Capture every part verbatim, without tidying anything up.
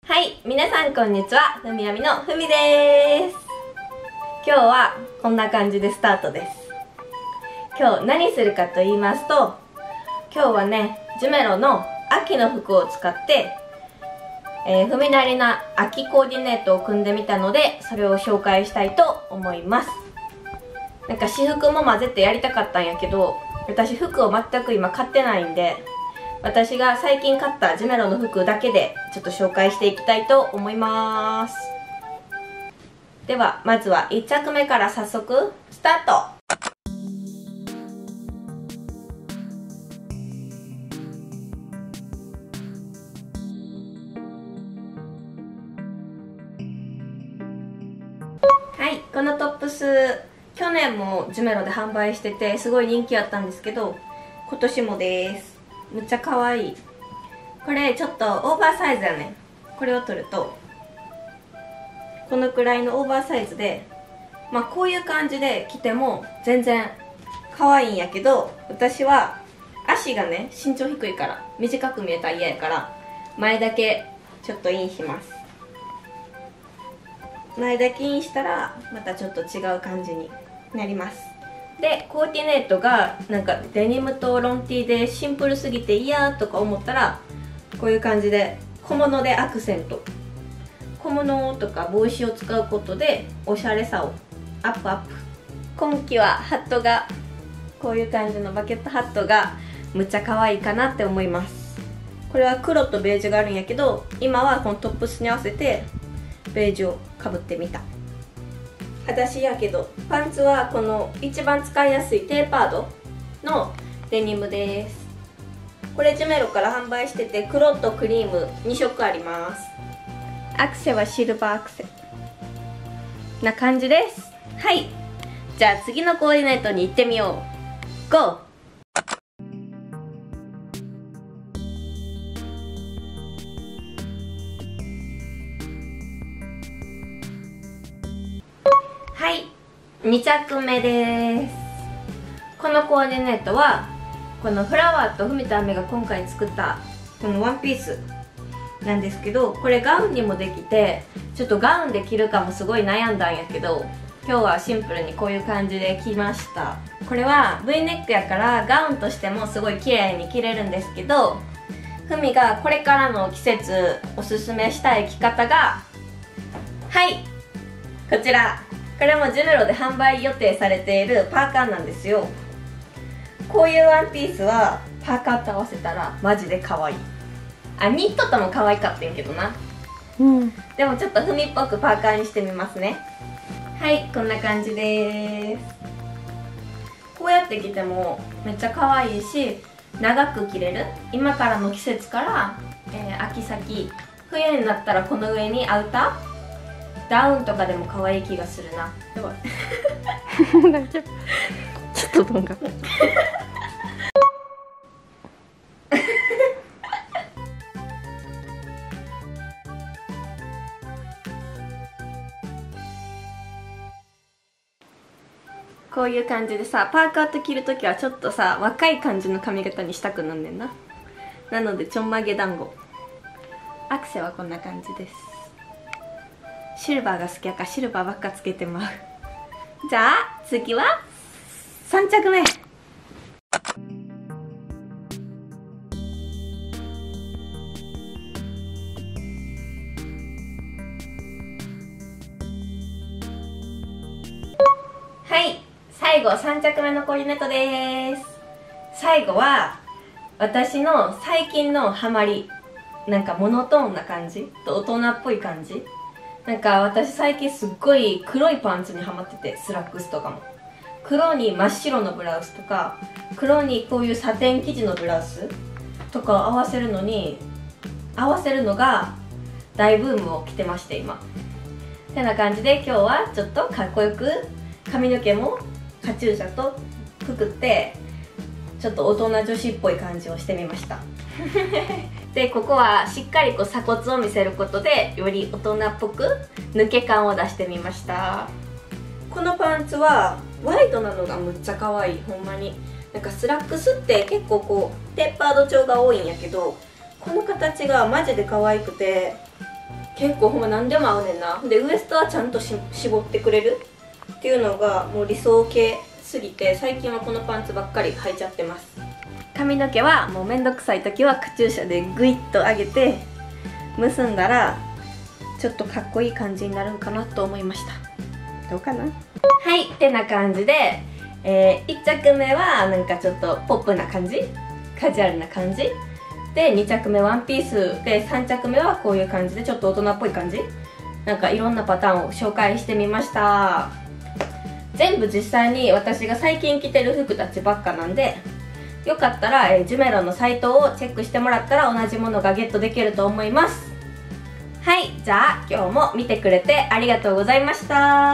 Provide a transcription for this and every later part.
はい、皆さんこんにちは。ふみやみのふみです。今日はこんな感じでスタートです。今日何するかと言いますと、今日はね、ジュメロの秋の服を使って、えー、ふみなりな秋コーディネートを組んでみたので、それを紹介したいと思います。なんか私服も混ぜてやりたかったんやけど、私服を全く今買ってないんで、私が最近買ったジュメロの服だけでちょっと紹介していきたいと思います。ではまずはいっ着目から早速スタート。はい、このトップス去年もジュメロで販売しててすごい人気あったんですけど、今年もです。めっちゃ可愛い。これちょっとオーバーサイズやね。これを取るとこのくらいのオーバーサイズで、まあこういう感じで着ても全然可愛いんやけど、私は足がね身長低いから短く見えたら嫌やから前だけちょっとインします。前だけインしたらまたちょっと違う感じになります。でコーディネートがなんかデニムとロンティーでシンプルすぎて嫌とか思ったら、こういう感じで小物でアクセント、小物とか帽子を使うことでおしゃれさをアップアップ。今季はハットがこういう感じのバケットハットがむっちゃ可愛いかなって思います。これは黒とベージュがあるんやけど、今はこのトップスに合わせてベージュをかぶってみた。裸足やけどパンツはこの一番使いやすいテーパードのデニムです。これジュメロから販売してて黒とクリームに色あります。アクセはシルバーアクセな感じです。はい、じゃあ次のコーディネートに行ってみよう。ゴー。はい、に着目です。このコーディネートはこのフラワーとふみとあめが今回作ったこのワンピースなんですけど、これガウンにもできてちょっとガウンで着るかもすごい悩んだんやけど、今日はシンプルにこういう感じで着ました。これは ブイ ネックやからガウンとしてもすごい綺麗に着れるんですけど、ふみがこれからの季節おすすめしたい着方が、はいこちら。これもジュメロで販売予定されているパーカーなんですよ。こういうワンピースはパーカーと合わせたらマジで可愛い。あ、ニットとも可愛かったんけどな。うん。でもちょっとふみっぽくパーカーにしてみますね。はい、こんな感じです。こうやって着てもめっちゃ可愛いし、長く着れる。今からの季節から、えー、秋先冬になったらこの上にアウターダウンとかでも可愛い気がするな。やばい大丈夫ちょっとどんがこういう感じでさ、パーカーと着るときはちょっとさ若い感じの髪型にしたくなんねんな。なのでちょんまげ団子。アクセはこんな感じです。シルバーが好きやからシルバーばっかつけてまう。じゃあ次はさん着目。はい、最後さん着目のコーディネートです。最後は私の最近のハマり、なんかモノトーンな感じと大人っぽい感じ。なんか私最近すっごい黒いパンツにハマってて、スラックスとかも黒に真っ白のブラウスとか黒にこういうサテン生地のブラウスとかを合わせるのに合わせるのが大ブームを着てまして今。てな感じで今日はちょっとかっこよく髪の毛もカチューシャとくくってちょっと大人女子っぽい感じをしてみましたでここはしっかりこう鎖骨を見せることでより大人っぽく抜け感を出してみました。このパンツはワイドなのがむっちゃ可愛い。ほんまになんかスラックスって結構こうテーパード調が多いんやけど、この形がマジで可愛くて結構ほんま何でも合うねんな。でウエストはちゃんとし絞ってくれるっていうのがもう理想形すぎて、最近はこのパンツばっかり履いちゃってます。髪の毛はもうめんどくさい時はカチューシャでグイッと上げて結んだらちょっとかっこいい感じになるんかなと思いました。どうかな。はいってな感じで、えー、いっ着目はなんかちょっとポップな感じ、カジュアルな感じで、に着目ワンピースで、さん着目はこういう感じでちょっと大人っぽい感じ、なんかいろんなパターンを紹介してみました。全部実際に私が最近着てる服たちばっかなんで、よかったら、えー、ジュメロンのサイトをチェックしてもらったら同じものがゲットできると思います。はい、じゃあ今日も見てくれてありがとうございました。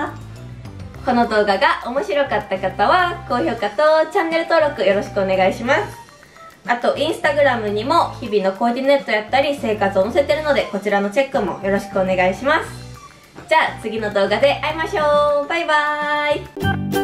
この動画が面白かった方は高評価とチャンネル登録よろしくお願いします。あとインスタグラムにも日々のコーディネートやったり生活を載せてるので、こちらのチェックもよろしくお願いします。じゃあ次の動画で会いましょう。バイバーイ。